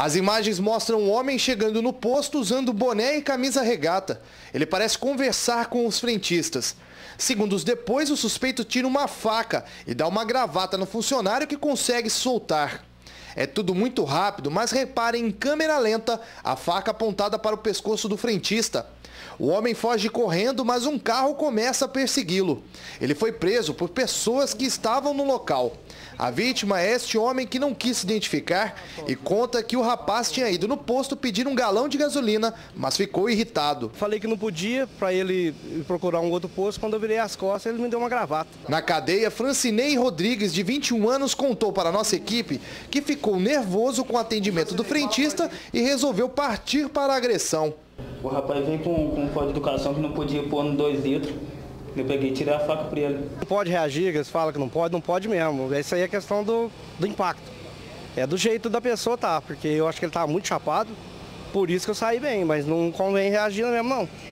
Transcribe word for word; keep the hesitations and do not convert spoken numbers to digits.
As imagens mostram um homem chegando no posto usando boné e camisa regata. Ele parece conversar com os frentistas. Segundos depois, o suspeito tira uma faca e dá uma gravata no funcionário que consegue se soltar. É tudo muito rápido, mas reparem em câmera lenta a faca apontada para o pescoço do frentista. O homem foge correndo, mas um carro começa a persegui-lo. Ele foi preso por pessoas que estavam no local. A vítima é este homem que não quis se identificar e conta que o rapaz tinha ido no posto pedir um galão de gasolina, mas ficou irritado. Falei que não podia para ele procurar um outro posto. Quando eu virei as costas, ele me deu uma gravata. Na cadeia, Francinei Rodrigues, de vinte e um anos, contou para a nossa equipe que ficou nervoso com o atendimento do frentista e resolveu partir para a agressão. O rapaz veio com, com um código de educação que não podia pôr no dois litros. Eu peguei e tirei a faca para ele. Não pode reagir, eles falam que não pode, não pode mesmo. Isso aí é questão do, do impacto. É do jeito da pessoa, tá? Porque eu acho que ele estava muito chapado, por isso que eu saí bem, mas não convém reagir mesmo, não.